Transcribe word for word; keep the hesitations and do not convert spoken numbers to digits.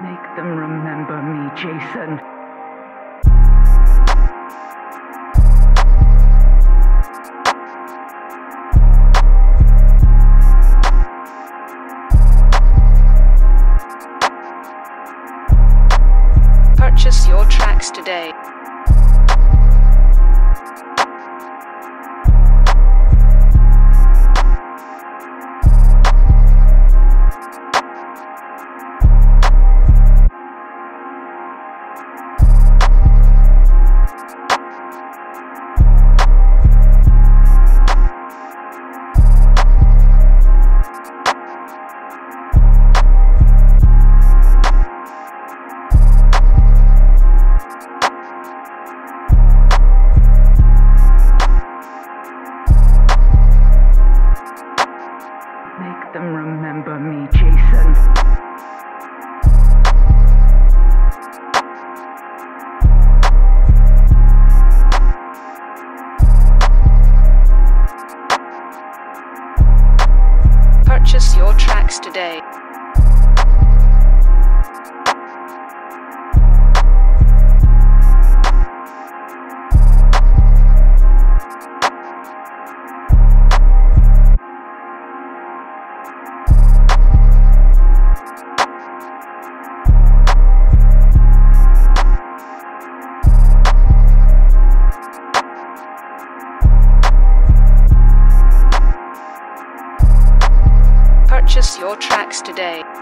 Make them remember me, Jason. Purchase your tracks today. Make them remember me, Jason. Purchase your tracks today. Purchase your tracks today.